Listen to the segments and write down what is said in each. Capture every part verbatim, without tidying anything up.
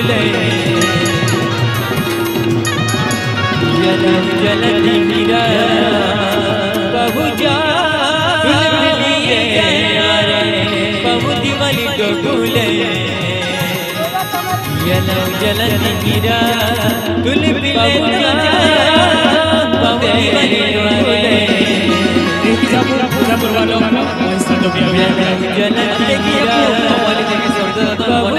डोले जलत जलत मीरा बहु जालिए बहु दिवाली डोले जलत जलत मीरा तुल बिले बहु दिवाली डोले पूरा वालों का संतो भी जलत मीरा वाले देखे सर्द बहु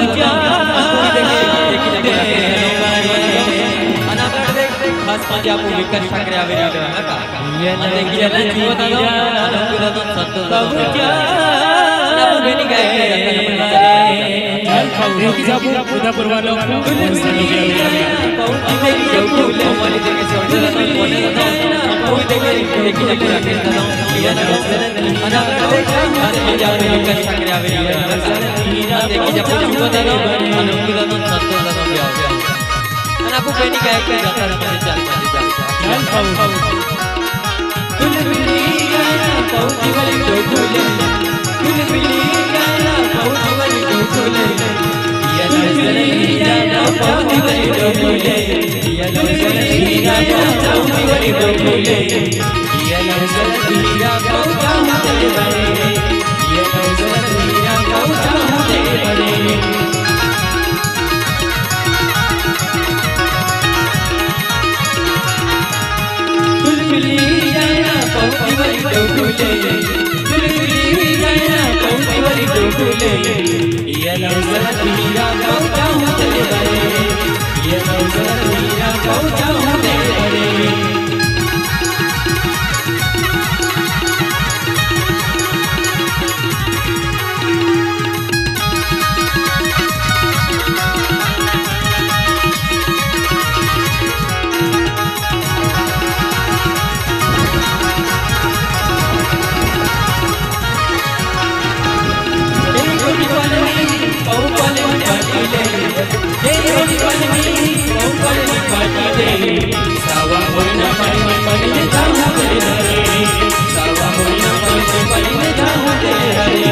खास माझे आपण विकास ठाकरे आवेलेले नका आणि गेल्या जीवत आलो अनुकूलता संतो बाबूच्या आपण बेनी गाय रेकी जाबू पूरा वालों का संतो भी बहु दिवाली वाले देखे सर्द बोले ना बहु देखे रेकी जाबू राखता या ना खास माझे आपण विकास ठाकरे आवेलेले नका देखी जाबू जीवत आलो अनुकूलता संतो भी आवे aku beni kayak kayak jalan macam jalan macam jalan jalan तुल बिली गाना बहु दिवाली डोले तुल बिली गाना बहु दिवाली डोले या नजर गाना बहु दिवाली डोले या नजर गाना बहु दिवाली डोले या नजर गाना बहु जाम तेरे बने या नजर गाना बहु जाम तेरे बने ये नज़र मीरा बहु जाऊं तेरे बने ये नज़र मीरा बहु जाऊं तेरे बने सावा होना पड़े पड़े जाऊं तेरे हरे सावा होना पड़े पड़े जाऊं तेरे हरे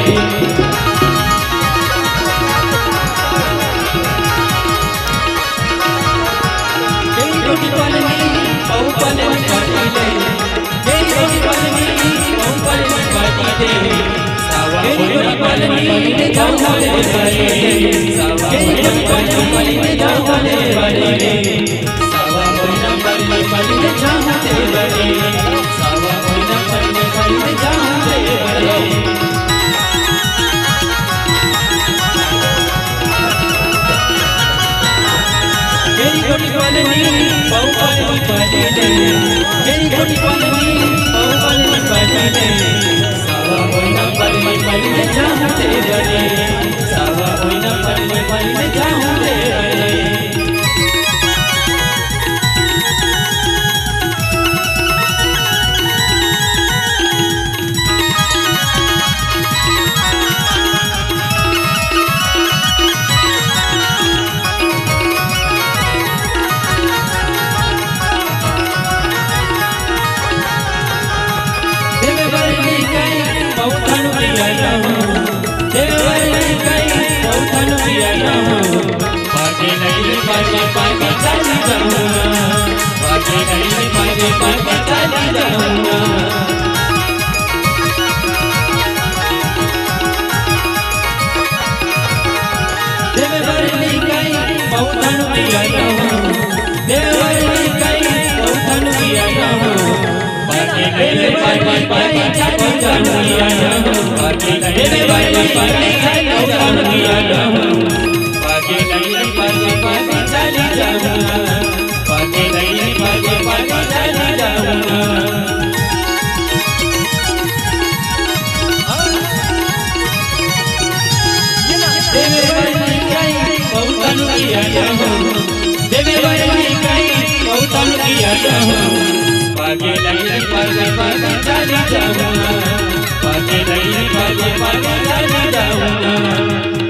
तेरी रोटी पालनी बहु पालनी पाटी ले तेरी रोटी पालनी बहु पालनी पाटी दे सावा होना पालनी जाऊं तेरे हरे सावा होना पालनी जाऊं तेरे हरे पढ़ने पढ़ने जाऊं तेरे बड़े सावा होना पढ़ने पढ़ने जाऊं तेरे बड़े मेरी छोटी पालनी बहु पालनी पाली ले मेरी छोटी पालनी बहु पालनी पाली ले सावा होना पढ़ने पढ़ने जाऊं तेरे बड़े सावा होना पढ़ने पढ़ने जाऊं तेरे बड़े पाके नहीं पाके पाके चली जाऊंगा पाके नहीं पाके पाके चली जाऊंगा देवरली कई बहुतन पिया हूं देवरली कई बहुतन पिया हूं पाके नहीं पाके पाके चली जाऊंगा पाके नहीं पाके पाके चली जाऊंगा पाके नहीं पाके पाके चली जाऊंगा पाके नहीं पाके पाके चली जाऊंगा देवे वाली कई बहुतन किया हूं देवे वाली कई बहुतन किया हूं पाके नहीं पाके पाके चली जाऊंगा पाके नहीं पाके पाके चली जाऊंगा